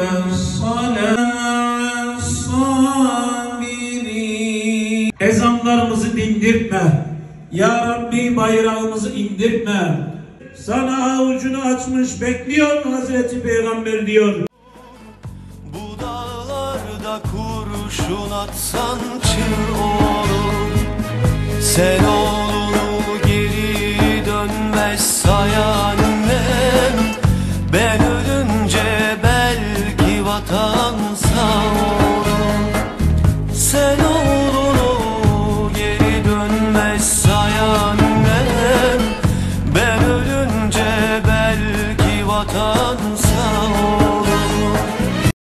Ezanlarımızı dindirtme. Ya Rabbi bayrağımızı indirtme. Sana avucunu açmış bekliyor Hazreti Peygamber diyor. Bu dağlarda kurşun atsan çığ olur. Sen oğlunu geri dönmez sayan annem. Ben ölünce belki vatan sağ olur. Sen oğlunu geri dönmez sayan annem. Ben ölünce belki vatan sağ olur.